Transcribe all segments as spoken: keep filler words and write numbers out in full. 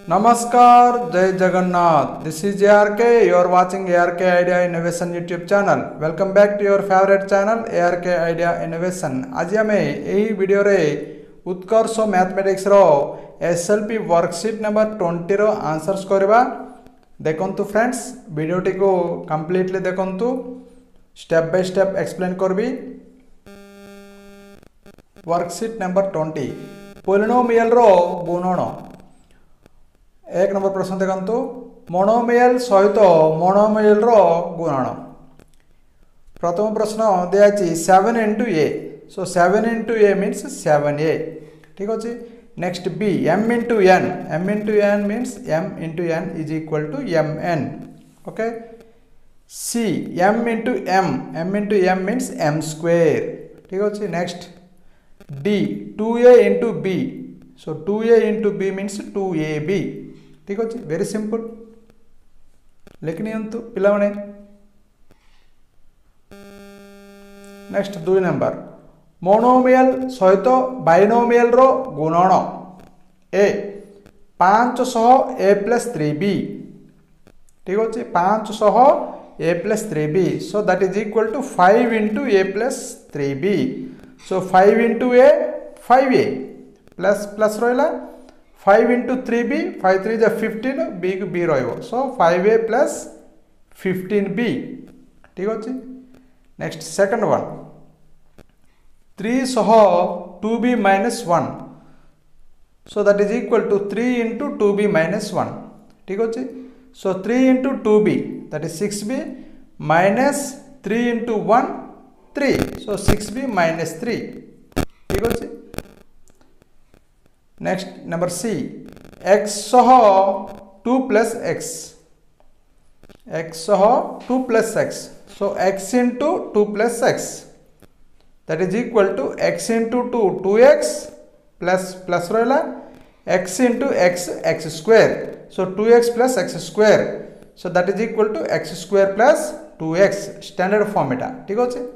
Namaskar, Jai Jagannath. This is A R K. You are watching A R K Idea Innovation YouTube channel. Welcome back to your favorite channel A R K Idea Innovation. आज आम यही video रे Utkarsh mathematics रो SLP worksheet number twenty रो answers करबा देखंतु friends वीडियोटी को कंप्लीटली देखंतु स्टेप बाय स्टेप एक्सप्लेन करबी वर्कशीट नंबर ट्वेंटी पॉलिनोमियल रो गुणन एक नंबर प्रश्न देखंतु मोनोमियल सहित मोनोमियल रो गुणन प्रथम प्रश्न दिया seven into A so seven into A means seven A ठीक अच्छे next B M into N M into N means M into N is equal to M N okay C M into M M into M means M square ठीक अच्छे next D two A into B so two A into B means two A B ठीक अच्छे very simple लिखनी पिला next दुई number monomial सहित binomial रो गुणन ए पांच सह ए प्लस थ्री बी ठीक अच्छे पांच सह A plus three B so that is equal to five into A plus three B so five into A five A plus plus रहा five into three B five three जा fifteen B को B रो so five A plus fifteen B ठीक अच्छे next second one three सह two B minus one so that is equal to three into two B minus one ठीक अच्छे सो three into two B that is six B minus three into one three so six B minus three ठीक अच्छे next number C X सह two plus X X सह two plus X so X into two plus X that is equal to X into two two X plus plus रहा X into X X square so two X plus X square so that is equal to X square plus two X standard form एटा ठीक अच्छे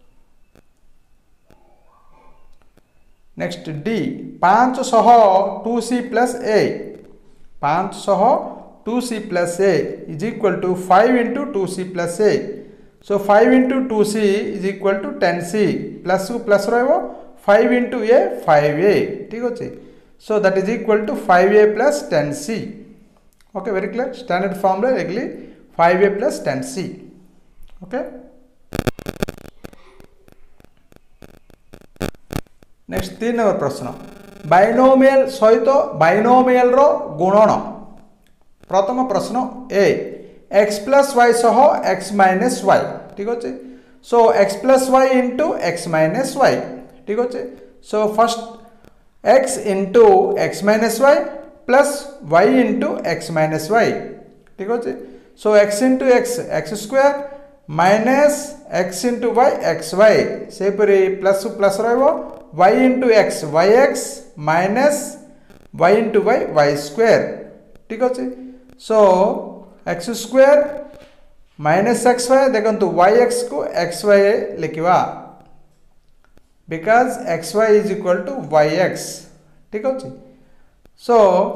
next D पांच सह two C plus A पांच सह two C plus A is equal to five into two C plus A so five into two C is equal to ten C plus को plus रो five into A five A ठीक अच्छे so that is equal to five A plus ten C okay very clear standard form लिखली five A plus ten C okay next तीन number प्रश्न binomial सहित binomial रो गुणन प्रथम प्रश्न ए एक्स प्लस वाई सह एक्स माइनस वाई ठीक अच्छे so X plus Y into X minus Y ठीक अच्छे so first X into X minus Y plus Y into X minus Y ठीक अच्छे so X into X X square minus X into Y X Y सेपरी plus plus रहा y into X Y X minus Y into Y Y square ठीक अच्छे so X square minus X Y देखो Y X को X Y लिखा because X Y is equal to Y X ठीक अच्छे so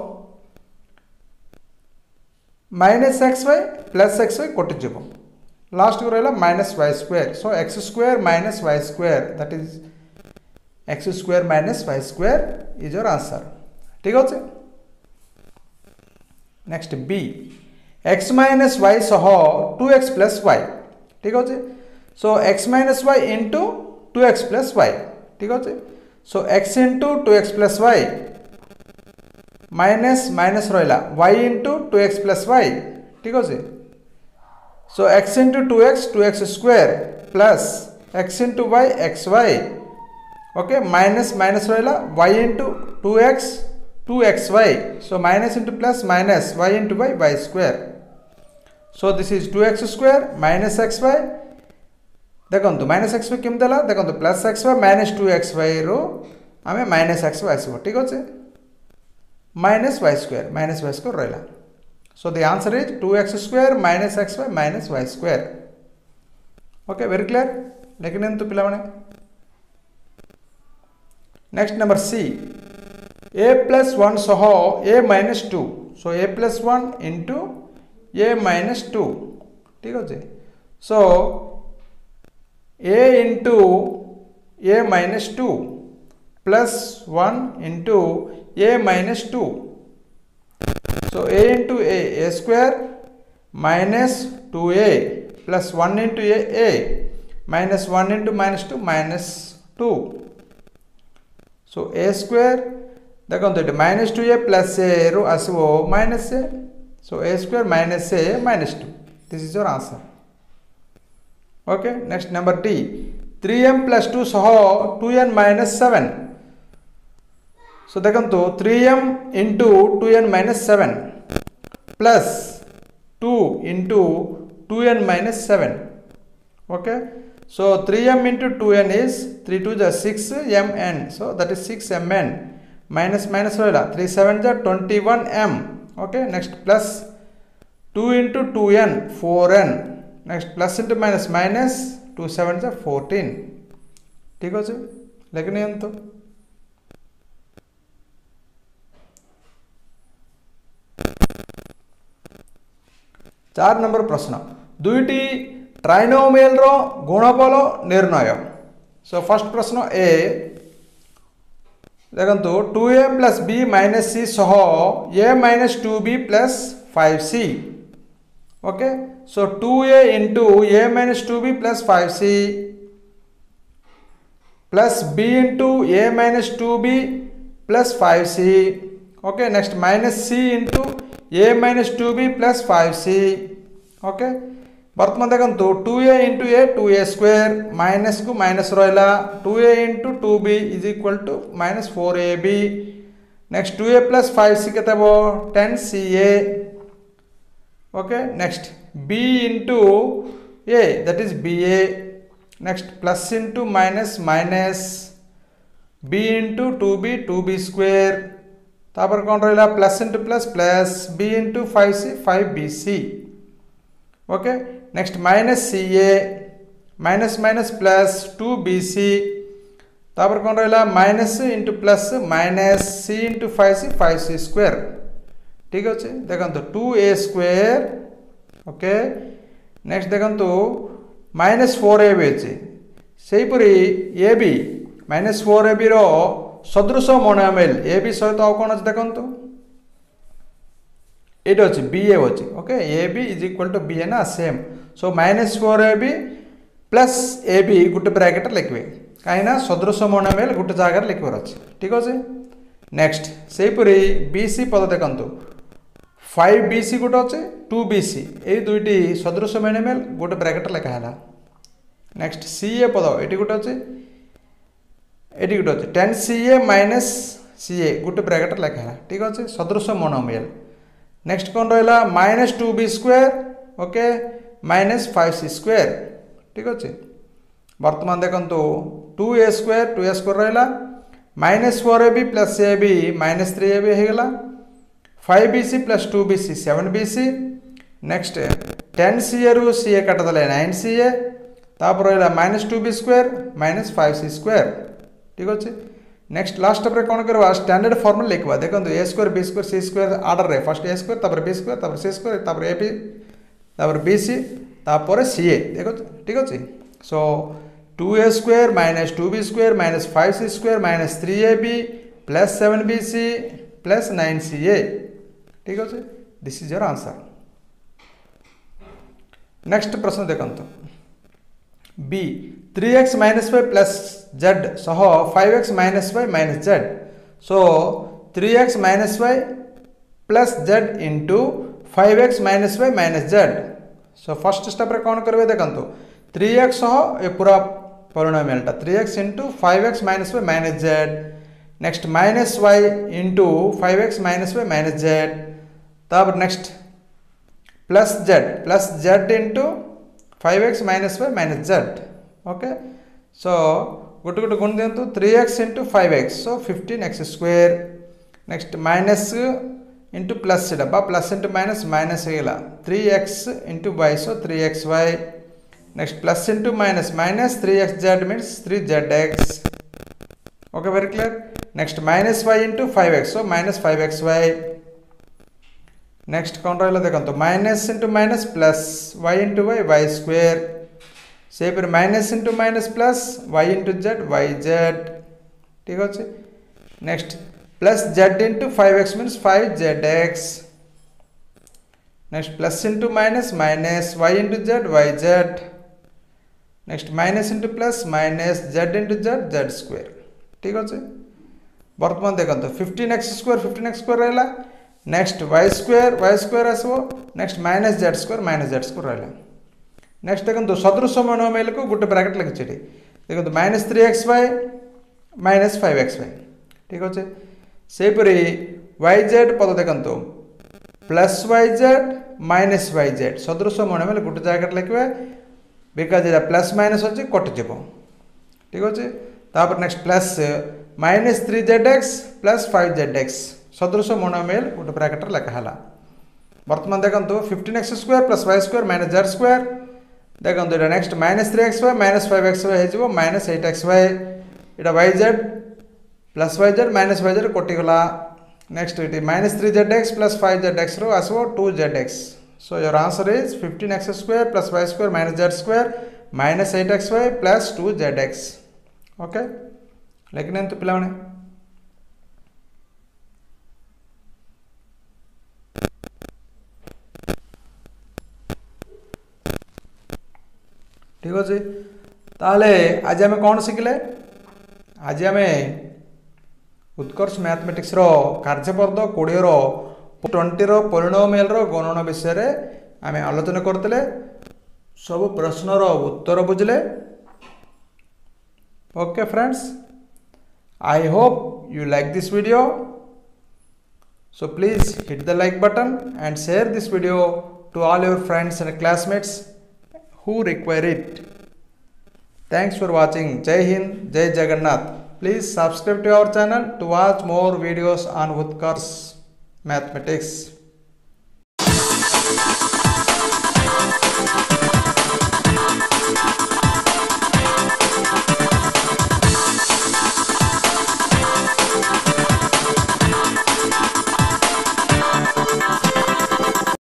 minus X Y plus X Y कटिज last को रहा minus Y square so X square minus Y square that is X square minus Y square is your answer ठीक अच्छे next B X minus Y सह two X plus Y ठीक अच्छे so X minus Y into two X plus Y ठीक अच्छे so X into two X plus Y minus minus रहा Y into two X plus Y ठीक अच्छे so X into two X two X square plus X into Y X Y okay minus minus रहा y into two X two X Y so minus into plus minus y into Y Y square so this is two X square minus X Y देखो minus X Y केमती है देखो plus X Y minus two X Y रो आम minus X Y आसो ठीक अच्छे minus Y square minus Y square रहा so the answer is two X square minus X Y minus Y square okay very clear लिखने तो पिला next number C A plus one सह A minus two so A plus one into A minus two ठीक अच्छे so A into A minus two plus one into A minus two so A into A A square minus two A plus one into A A minus one into minus two minus two so A square देखो ये minus two A plus A रु आसो minus A so A square minus A minus two this is your answer okay next number D three M plus two सह two N minus seven so देखो three M into two N minus seven plus two into two N minus seven okay so three m into two n is three two is six m n so that is six m n minus minus roila three seven is twenty-one m okay next plus two into two n four n next plus into minus minus two seven is fourteen ठीक अछि लेकिन एंत चार number प्रश्न दुईटी trinomial रो गुणफल निर्णय so first प्रश्न A देखंतु two A plus B minus C सह A minus two B plus five C okay so two A into A minus two B plus five C plus B into A minus two B plus five C okay next minus C into A minus two B plus five C okay बर्तमान देखो two A into A two A square minus को minus रहा two A into two B is equal to minus four A B next two A plus five C के ten C A okay next B into A that is B A next plus into minus minus B into two B two B square तापर कौन रहा plus into plus plus B into five C five B C okay next minus C A minus minus plus two B C तापर कौन रहा minus into plus minus C into five C five C square ठीक अच्छे देखो two A square okay next देखो minus four A B अच्छे से A B minus four A B रो सदृश मोनोमियल ए बी सहित आउ कौन अच्छे देखो ये अच्छे बी ए अच्छे okay A B is equal to B A ना same so minus four A B plus A B गोटे ब्रैकेट लिखे कहीं सदृश मोनोमियल गोटे जगार लिखबार अच्छे ठीक अच्छे नेक्स्ट से बी सी पद देखो फाइव बी सी गोटे अच्छे टू बी सी ये दुईटी सदृश मोनोमियल गोटे ब्रैकेट लिखाला नेक्स्ट सी ए पद ये गोटे अच्छे ये गोटे अच्छे ten C A minus C ए गोटे ब्रैकेट लिखाला ठीक अच्छे सदृश मोनोमियल नेक्स्ट कौन रहा minus two B square okay minus five C square ठीक अच्छे बर्तमान देखो two A square two A square रहा minus four A B plus A B minus three A B होगा five B C plus two B C seven B C next ten C A रु C A कटदे nine C A तापर रहा minus two B square minus five C square ठीक अच्छे next last step कौन करवा standard formula लिखवा देखो A square B square C square order रे फर्स्ट ए स्क्वायर तापर बी स्क्वायर तापर सी स्क्वायर तापर ए बी तापर बी सी तापर सी ए देखो ठीक अच्छे so two A square minus two B square minus five C square minus three A B plus seven B C plus nine C A ठीक अच्छे this is your answer next प्रश्न देखो B three X minus five plus Z सह five X minus five minus Z so three X minus five plus Z into five X minus five minus Z so first step रे कौन करेंगे देखो three X सह ये पूरा पोलिनोमियलटा three X into five X minus five minus Z next minus Y into five X minus five minus Z तब next plus Z plus Z into five X minus five minus Z okay so गोटे गोटे गुण दिंतु three X into five X so fifteen X square next minus into plus से plus into minus minus होगा three X into Y सो three X Y next plus into minus minus three X Z means three Z X okay very clear next minus Y into five X so minus five X Y next कौन रहा देखो minus into minus plus Y into Y Y square से फिर minus into minus plus Y into Z Y Z ठीक अच्छे। Next plus Z into five X means five Z X. Next plus into minus minus Y into Z Y Z. Next minus into plus minus Z into Z Z square ठीक अच्छे। बर्तमान देखो fifteen X square fifteen X square रहा। Next Y square Y square आसो। Next minus Z square minus Z square रहा। Next देखो सदृश monomial को गोटे ब्रैकेट लगी देखो minus three X Y minus five X Y ठीक अच्छे। सेपरी वाई जेड पद देखो plus Y Z minus Y Z सदृश मोनोमियल गोटे जगह लिखे बिकज ये प्लस माइनस अच्छे कटिज ठीक अच्छे। तापर next plus minus three Z X plus five Z X सदृश मोनोमियल गोटे ब्रैकेट लिखाला। बर्तमान देखो fifteen X square plus Y square minus Z square देखो ये next minus three X Y minus five X Y हो माइनस एट एक्स वाई इटा Y Z plus Y Z minus Y Z कटिगला। Next ये minus three Z X plus five Z X रो आसो two Z x. So your answer is fifteen X square plus Y square minus Z square minus eight X Y plus two Z X okay. लेकिन तो पिला ठीक अच्छे। ताहले आज आम कौन शिखिले आज आम उत्कर्ष मैथमेटिक्स रो कार्यपद कोड़े ट्वेंटी पोलिनोमियल गणन विषय आम आलोचना करते सब प्रश्नर उत्तर बुझले okay friends. I hope you like this video so please hit the like button and share this video to all your friends and classmates who require it. Thanks for watching. Jai Hind, Jai Jagannath. Please subscribe to our channel to watch more videos on Utkarsh Mathematics.